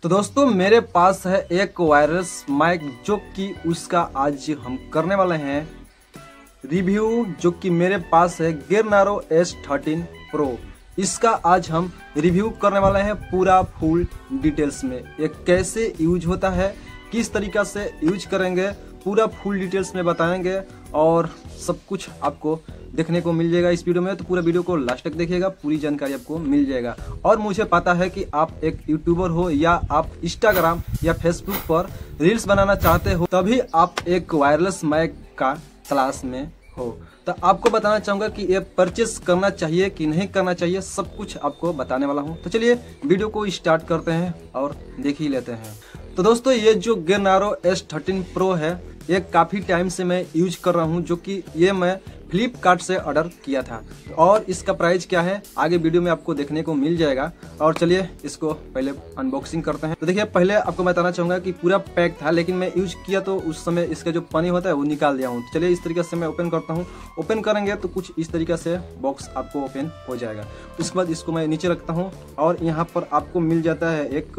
तो दोस्तों मेरे पास है एक वायरलेस माइक जो कि उसका आज हम करने वाले हैं रिव्यू, जो कि मेरे पास है गिरनारो S13 Pro। इसका आज हम रिव्यू करने वाले हैं पूरा फुल डिटेल्स में। ये कैसे यूज होता है, किस तरीका से यूज करेंगे, पूरा फुल डिटेल्स में बताएंगे और सब कुछ आपको देखने को मिल जाएगा इस वीडियो में। तो पूरा वीडियो को लास्ट तक देखिएगा, पूरी जानकारी आपको मिल जाएगा। और मुझे पता है कि आप एक यूट्यूबर हो या आप इंस्टाग्राम या फेसबुक पर रील्स बनाना चाहते हो, तभी आप एक वायरलेस माइक का तलाश में हो। तो आपको बताना चाहूंगा कि ये परचेस करना चाहिए कि नहीं करना चाहिए, सब कुछ आपको बताने वाला हूं। तो चलिए वीडियो को स्टार्ट करते हैं और देख ही लेते हैं। तो दोस्तों ये जो गिरनारो S13 Pro है, ये काफ़ी टाइम से मैं यूज कर रहा हूँ, जो कि ये मैं फ्लिपकार्ट से ऑर्डर किया था। और इसका प्राइस क्या है आगे वीडियो में आपको देखने को मिल जाएगा। और चलिए इसको पहले अनबॉक्सिंग करते हैं। तो देखिए पहले आपको बताना चाहूँगा कि पूरा पैक था, लेकिन मैं यूज किया तो उस समय इसका जो पानी होता है वो निकाल दिया हूँ। चलिए इस तरीके से मैं ओपन करता हूँ। ओपन करेंगे तो कुछ इस तरीके से बॉक्स आपको ओपन हो जाएगा। उसके बाद इसको मैं नीचे रखता हूँ और यहाँ पर आपको मिल जाता है एक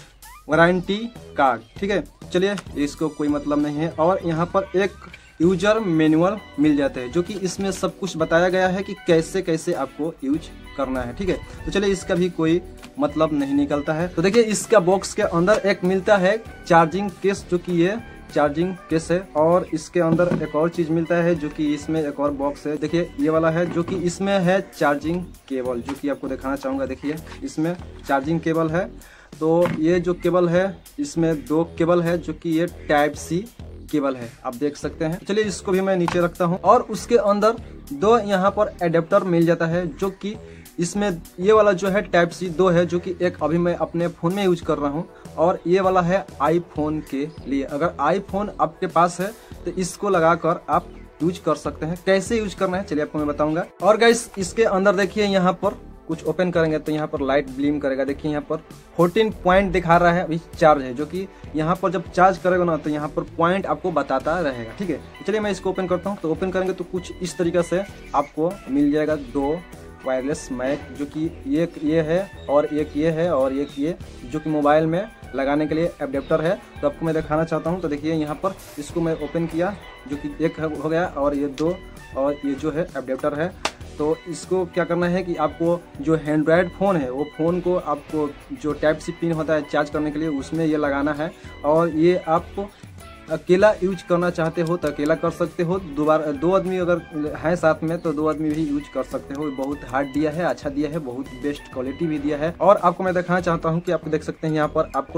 वारंटी कार्ड। ठीक है, चलिए इसको कोई मतलब नहीं है। और यहाँ पर एक यूजर मैनुअल मिल जाते हैं, जो कि इसमें सब कुछ बताया गया है कि कैसे कैसे आपको यूज करना है। ठीक है, तो चलिए इसका भी कोई मतलब नहीं निकलता है। तो देखिए इसका बॉक्स के अंदर एक मिलता है चार्जिंग केस, जो कि ये चार्जिंग केस है। और इसके अंदर एक और चीज मिलता है, जो कि इसमें एक और बॉक्स है। देखिए ये वाला है, जो कि इसमें है चार्जिंग केबल, जो कि आपको दिखाना चाहूंगा। देखिए इसमें चार्जिंग केबल है। तो ये जो केबल है इसमें दो केबल है, जो कि ये टाइप सी केबल है, आप देख सकते हैं। चलिए इसको भी मैं नीचे रखता हूँ। और उसके अंदर दो यहाँ पर एडेप्टर मिल जाता है, जो कि इसमें ये वाला जो है टाइप सी दो है, जो कि एक अभी मैं अपने फोन में यूज कर रहा हूँ और ये वाला है आईफोन के लिए। अगर आईफोन आपके पास है तो इसको लगाकर आप यूज कर सकते हैं। कैसे यूज करना है चलिए आपको मैं बताऊंगा। और गाइस इसके अंदर देखिए यहाँ पर कुछ ओपन करेंगे तो यहाँ पर लाइट ब्लिम करेगा। देखिए यहाँ पर 14 पॉइंट दिखा रहा है, अभी चार्ज है, जो कि यहाँ पर जब चार्ज करेगा ना तो यहाँ पर पॉइंट आपको बताता रहेगा। ठीक है, चलिए मैं इसको ओपन करता हूँ। तो ओपन करेंगे तो कुछ इस तरीके से आपको मिल जाएगा दो वायरलेस माइक, जो कि एक ये है और एक ये है और एक ये, जो कि मोबाइल में लगाने के लिए एडेप्टर है। तो आपको मैं दिखाना चाहता हूँ। तो देखिए यहाँ पर इसको मैं ओपन किया, जो कि एक हो गया और ये दो, और ये जो है एडेप्टर है। तो इसको क्या करना है कि आपको जो एंड्रॉयड फ़ोन है वो फ़ोन को आपको जो टाइप सी पिन होता है चार्ज करने के लिए, उसमें ये लगाना है। और ये आप अकेला यूज करना चाहते हो तो अकेला कर सकते हो। दो आदमी अगर है साथ में तो दो आदमी भी यूज कर सकते हो। बहुत हार्ड दिया है, अच्छा दिया है, बहुत बेस्ट क्वालिटी भी दिया है। और आपको मैं दिखाना चाहता हूँ कि आपको देख सकते हैं यहाँ पर आपको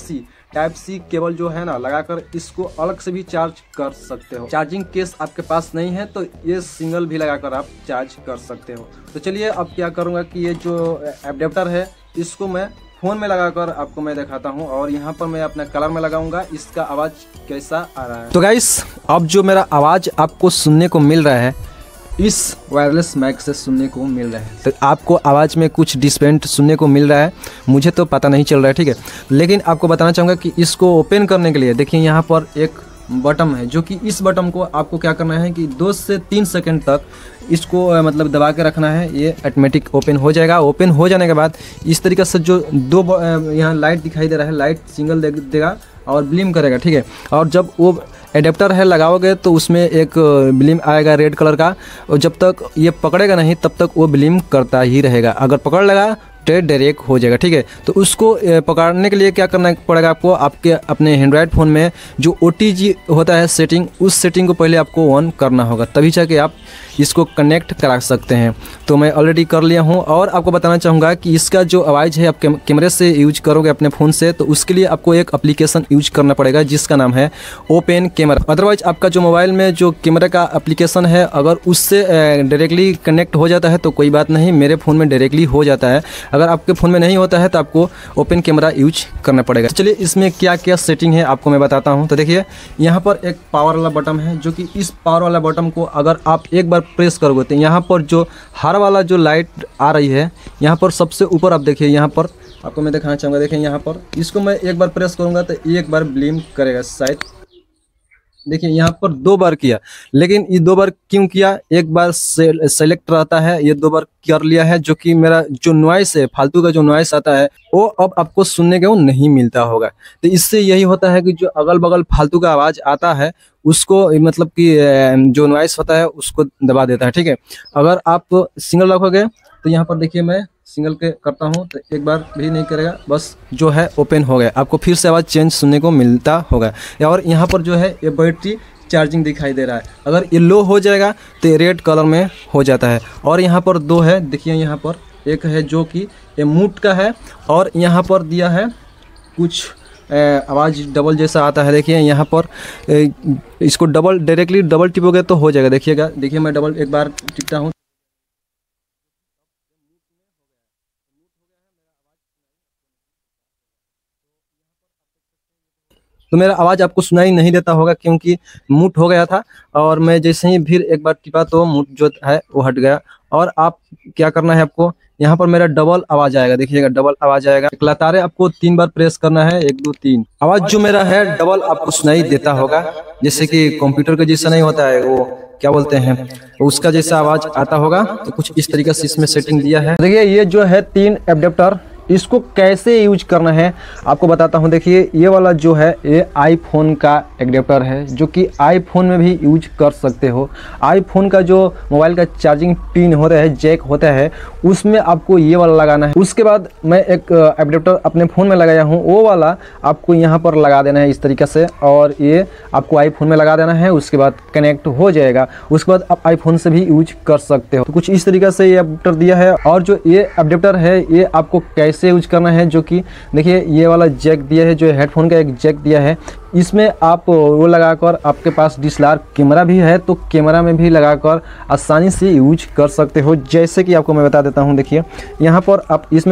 टाइप सी केबल जो है ना लगाकर इसको अलग से भी चार्ज कर सकते हो। चार्जिंग केस आपके पास नहीं है तो ये सिंगल भी लगाकर आप चार्ज कर सकते हो। तो चलिए अब क्या करूँगा कि ये जो एडेप्टर है इसको मैं फोन में लगाकर आपको मैं दिखाता हूं। और यहाँ पर मैं अपना कलर में लगाऊंगा, इसका आवाज कैसा आ रहा है। तो गाइस अब जो मेरा आवाज आपको सुनने को मिल रहा है, इस वायरलेस माइक से सुनने को मिल रहा है। तो आपको आवाज़ में कुछ डिफरेंट सुनने को मिल रहा है, मुझे तो पता नहीं चल रहा है। ठीक है, लेकिन आपको बताना चाहूँगा कि इसको ओपन करने के लिए देखिए यहाँ पर एक बटन है, जो कि इस बटन को आपको क्या करना है कि 2 से 3 सेकंड तक इसको मतलब दबा के रखना है। ये ऑटोमेटिक ओपन हो जाएगा। ओपन हो जाने के बाद इस तरीके से जो दो यहाँ लाइट दिखाई दे रहा है, लाइट सिंगल देगा और ब्लिम करेगा। ठीक है, और जब वो एडेप्टर है लगाओगे तो उसमें एक ब्लिम आएगा रेड कलर का, और जब तक ये पकड़ेगा नहीं तब तक वो ब्लिम करता ही रहेगा। अगर पकड़ लगा तो डायरेक्ट हो जाएगा। ठीक है, तो उसको पकड़ने के लिए क्या करना पड़ेगा आपको, आपके अपने एंड्रॉयड फ़ोन में जो OTG होता है सेटिंग, उस सेटिंग को पहले आपको ऑन करना होगा, तभी जाके आप इसको कनेक्ट करा सकते हैं। तो मैं ऑलरेडी कर लिया हूं। और आपको बताना चाहूँगा कि इसका जो आवाज़ है आप कैमरे से यूज करोगे अपने फ़ोन से, तो उसके लिए आपको एक एप्लीकेशन यूज करना पड़ेगा जिसका नाम है ओपन कैमरा। अदरवाइज आपका जो मोबाइल में जो कैमरा का एप्लीकेशन है अगर उससे डायरेक्टली कनेक्ट हो जाता है तो कोई बात नहीं, मेरे फ़ोन में डायरेक्टली हो जाता है। अगर आपके फ़ोन में नहीं होता है तो आपको ओपन कैमरा यूज करना पड़ेगा। चलिए इसमें क्या क्या सेटिंग है आपको मैं बताता हूँ। तो देखिए यहाँ पर एक पावर वाला बटन है, जो कि इस पावर वाला बटन को अगर आप एक बार प्रेस करोगे तो यहाँ पर जो हर वाला जो लाइट आ रही है, यहाँ पर सबसे ऊपर आप देखिए, यहाँ पर आपको मैं दिखाना चाहूँगा। देखिए यहाँ पर इसको मैं एक बार प्रेस करूँगा तो एक बार ब्लिम करेगा, शायद देखिए यहाँ पर 2 बार किया, लेकिन ये 2 बार क्यों किया, एक बार सेलेक्ट रहता है, ये 2 बार कर लिया है, जो कि मेरा जो नॉइस है, फालतू का जो नॉइस आता है वो अब आपको सुनने को नहीं मिलता होगा। तो इससे यही होता है कि जो अगल बगल फालतू का आवाज़ आता है उसको मतलब कि जो नॉइस होता है उसको दबा देता है। ठीक है, अगर आप सिंगल रखोगे तो यहाँ पर देखिए मैं सिंगल के करता हूँ तो एक बार भी नहीं करेगा, बस जो है ओपन हो गया, आपको फिर से आवाज़ चेंज सुनने को मिलता होगा। और यहाँ पर जो है ये बैटरी चार्जिंग दिखाई दे रहा है, अगर ये लो हो जाएगा तो ये रेड कलर में हो जाता है। और यहाँ पर 2 है, देखिए यहाँ पर एक है जो कि ये मूट का है, और यहाँ पर दिया है कुछ आवाज़ डबल जैसा आता है। देखिए यहाँ पर इसको डायरेक्टली डबल टिपोगे तो हो जाएगा। देखिएगा, देखिए मैं डबल एक बार टिपता हूँ, तो मेरा आवाज़ आपको सुनाई नहीं देता होगा क्योंकि मूट हो गया था। और मैं जैसे ही फिर एक बार टिपा तो मूट जो है वो हट गया। और आप क्या करना है, आपको यहाँ पर मेरा डबल आवाज़ आएगा, देखिएगा डबल आवाज़ आएगा। लगातार आपको 3 बार प्रेस करना है, 1 2 3। आवाज़ जो मेरा है डबल आपको सुनाई देता होगा, जैसे कि कंप्यूटर का जैसा नहीं होता है, वो क्या बोलते हैं उसका जैसा आवाज़ आता होगा। तो कुछ इस तरीके से इसमें सेटिंग दिया है। देखिए ये जो है 3 एडेप्टर, इसको कैसे यूज करना है आपको बताता हूं। देखिए ये वाला जो है ये आईफोन का एडेप्टर है, जो कि आईफोन में भी यूज कर सकते हो। आईफोन का जो मोबाइल का चार्जिंग पिन होता है, जैक होता है, उसमें आपको ये वाला लगाना है। उसके बाद मैं एक एडेप्टर अपने फ़ोन में लगाया हूँ, वो वाला आपको यहाँ पर लगा देना है इस तरीके से, और ये आपको आईफोन में लगा देना है। उसके बाद कनेक्ट हो जाएगा, उसके बाद आप आईफोन से भी यूज कर सकते हो। तो कुछ इस तरीके से ये एडेप्टर दिया है। और जो ये एडेप्टर है ये आपको कैसे यूज करना है, जो कि देखिए ये वाला जैक दिया है, जो हेडफोन का एक जैक दिया है, इसमें आप वो लगाकर, आपके पास DSLR कैमरा भी है तो कैमरा में भी लगाकर आसानी से यूज कर सकते हो। जैसे कि आपको मैं बता देता हूं, देखिए यहाँ पर आप इसमें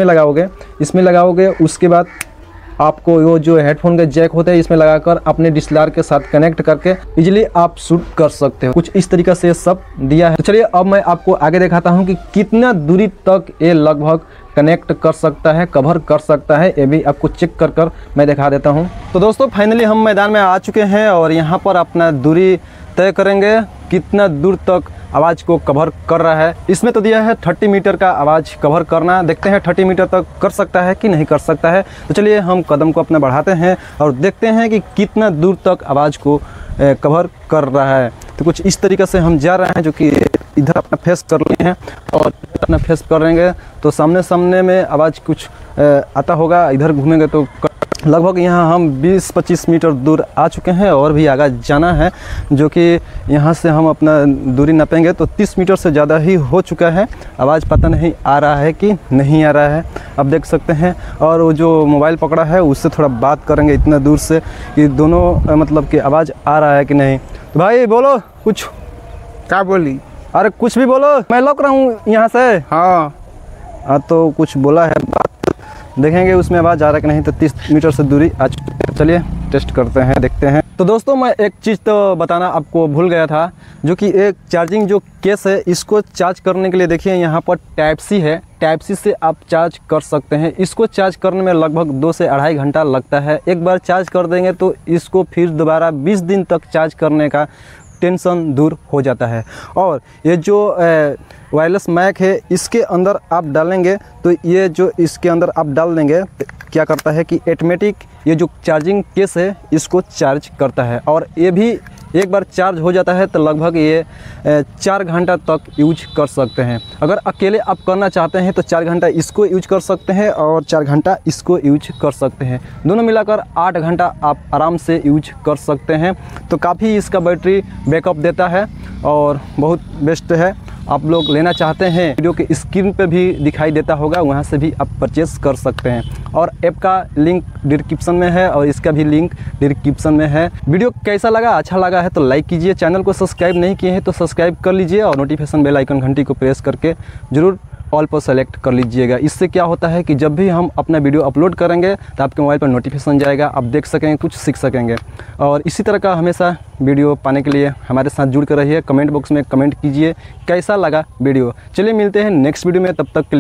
लगाओगे, उसके बाद आपको वो जो हेडफोन का जैक होता है इसमें लगाकर अपने DSLR के साथ कनेक्ट करके इजीली आप शूट कर सकते हो। कुछ इस तरीके से सब दिया है। तो चलिए अब मैं आपको आगे दिखाता हूं कि कितना दूरी तक ये लगभग कनेक्ट कर सकता है, कवर कर सकता है, ये भी आपको चेक कर मैं दिखा देता हूं। तो दोस्तों फाइनली हम मैदान में आ चुके हैं और यहाँ पर अपना दूरी तय करेंगे, कितना दूर तक आवाज़ को कवर कर रहा है। इसमें तो दिया है 30 मीटर का आवाज़ कवर करना, देखते हैं 30 मीटर तक कर सकता है कि नहीं कर सकता है। तो चलिए हम कदम को अपना बढ़ाते हैं और देखते हैं कि कितना दूर तक आवाज़ को कवर कर रहा है। तो कुछ इस तरीके से हम जा रहे हैं, जो कि इधर अपना फेस कर लिए हैं और अपना फेस करेंगे तो सामने में आवाज़ कुछ आता होगा। इधर घूमेंगे तो लगभग यहाँ हम 20-25 मीटर दूर आ चुके हैं और भी आगे जाना है, जो कि यहाँ से हम अपना दूरी नापेंगे तो 30 मीटर से ज़्यादा ही हो चुका है। आवाज़ पता नहीं आ रहा है कि नहीं आ रहा है, अब देख सकते हैं। और वो जो मोबाइल पकड़ा है उससे थोड़ा बात करेंगे इतना दूर से कि दोनों मतलब कि आवाज़ आ रहा है कि नहीं। तो भाई बोलो कुछ। क्या बोली? अरे कुछ भी बोलो, मैं लौक रहा हूँ यहाँ से। हाँ तो कुछ बोला है, बात देखेंगे उसमें आवाज़ आ रहा है कि नहीं। तो 30 मीटर से दूरी आ चुकी है, चलिए टेस्ट करते हैं, देखते हैं। तो दोस्तों मैं एक चीज़ तो बताना आपको भूल गया था, जो कि एक चार्जिंग जो केस है, इसको चार्ज करने के लिए देखिए यहाँ पर टाइप सी है, टाइप सी से आप चार्ज कर सकते हैं। इसको चार्ज करने में लगभग 2 से 2.5 घंटा लगता है। एक बार चार्ज कर देंगे तो इसको फिर दोबारा 20 दिन तक चार्ज करने का टेंशन दूर हो जाता है। और ये जो वायरलेस माइक है, इसके अंदर आप डालेंगे तो ये जो इसके अंदर आप डाल देंगे तो क्या करता है कि ऑटोमेटिक ये जो चार्जिंग केस है इसको चार्ज करता है। और ये भी एक बार चार्ज हो जाता है तो लगभग ये 4 घंटा तक यूज कर सकते हैं। अगर अकेले आप करना चाहते हैं तो 4 घंटा इसको यूज कर सकते हैं और 4 घंटा इसको यूज कर सकते हैं। दोनों मिलाकर 8 घंटा आप आराम से यूज कर सकते हैं। तो काफ़ी इसका बैटरी बैकअप देता है और बहुत बेस्ट है। आप लोग लेना चाहते हैं, वीडियो के स्क्रीन पे भी दिखाई देता होगा, वहाँ से भी आप परचेस कर सकते हैं। और ऐप का लिंक डिस्क्रिप्शन में है और इसका भी लिंक डिस्क्रिप्शन में है। वीडियो कैसा लगा, अच्छा लगा है तो लाइक कीजिए, चैनल को सब्सक्राइब नहीं किए हैं तो सब्सक्राइब कर लीजिए और नोटिफिकेशन बेल आइकन घंटी को प्रेस करके ज़रूर ऑल पर सेलेक्ट कर लीजिएगा। इससे क्या होता है कि जब भी हम अपना वीडियो अपलोड करेंगे तो आपके मोबाइल पर नोटिफिकेशन जाएगा, आप देख सकेंगे, कुछ सीख सकेंगे। और इसी तरह का हमेशा वीडियो पाने के लिए हमारे साथ जुड़ कर रहिए। कमेंट बॉक्स में कमेंट कीजिए कैसा लगा वीडियो। चलिए मिलते हैं नेक्स्ट वीडियो में, तब तक के लिए